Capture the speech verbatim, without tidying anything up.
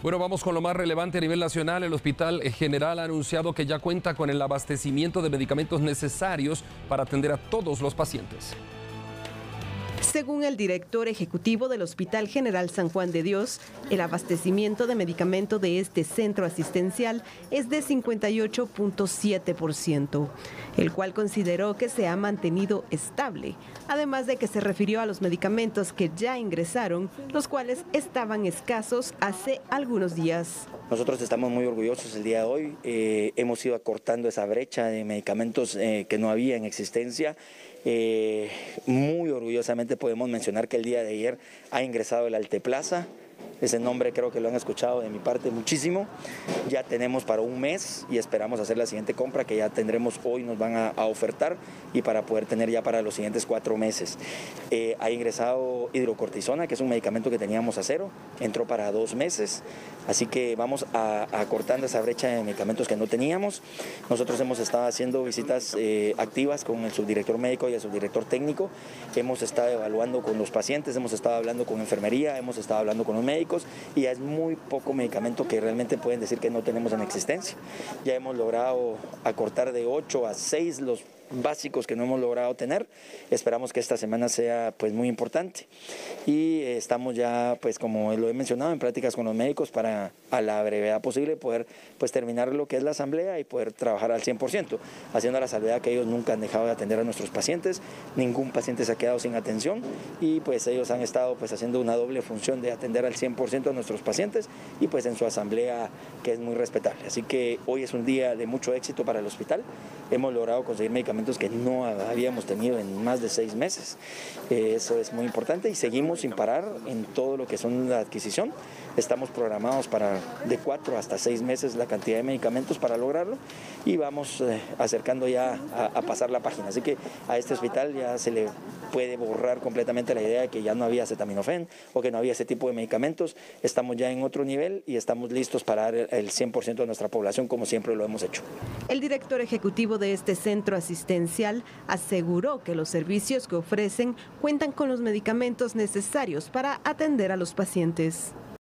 Bueno, vamos con lo más relevante a nivel nacional. El Hospital General ha anunciado que ya cuenta con el abastecimiento de medicamentos necesarios para atender a todos los pacientes. Según el director ejecutivo del Hospital General San Juan de Dios, el abastecimiento de medicamento de este centro asistencial es de cincuenta y ocho punto siete por ciento, el cual consideró que se ha mantenido estable, además de que se refirió a los medicamentos que ya ingresaron, los cuales estaban escasos hace algunos días. Nosotros estamos muy orgullosos el día de hoy, eh, hemos ido acortando esa brecha de medicamentos eh, que no había en existencia. Eh, muy orgullosamente podemos mencionar que el día de ayer ha ingresado el Alteplasa. Ese nombre creo que lo han escuchado de mi parte muchísimo. Ya tenemos para un mes y esperamos hacer la siguiente compra que ya tendremos hoy, nos van a, a ofertar y para poder tener ya para los siguientes cuatro meses. Eh, ha ingresado hidrocortisona, que es un medicamento que teníamos a cero, entró para dos meses, así que vamos a, a acortando esa brecha de medicamentos que no teníamos. Nosotros hemos estado haciendo visitas eh, activas con el subdirector médico y el subdirector técnico, hemos estado evaluando con los pacientes, hemos estado hablando con enfermería, hemos estado hablando con los médicos, y ya es muy poco medicamento que realmente pueden decir que no tenemos en existencia. Ya hemos logrado acortar de ocho a seis los básicos que no hemos logrado tener. Esperamos que esta semana sea pues muy importante y eh, estamos ya, pues como lo he mencionado, en prácticas con los médicos para a la brevedad posible poder pues terminar lo que es la asamblea y poder trabajar al cien por ciento, haciendo la salvedad que ellos nunca han dejado de atender a nuestros pacientes, ningún paciente se ha quedado sin atención y pues ellos han estado pues haciendo una doble función de atender al cien por ciento a nuestros pacientes y pues en su asamblea, que es muy respetable. Así que hoy es un día de mucho éxito para el hospital, hemos logrado conseguir medicamentos que no habíamos tenido en más de seis meses. Eh, eso es muy importante y seguimos sin parar en todo lo que son la adquisición. Estamos programados para de cuatro hasta seis meses la cantidad de medicamentos para lograrlo y vamos eh, acercando ya a, a pasar la página. Así que a este hospital ya se le puede borrar completamente la idea de que ya no había acetaminofén o que no había ese tipo de medicamentos. Estamos ya en otro nivel y estamos listos para dar el cien por ciento de nuestra población como siempre lo hemos hecho. El director ejecutivo de este centro asistencial aseguró que los servicios que ofrecen cuentan con los medicamentos necesarios para atender a los pacientes.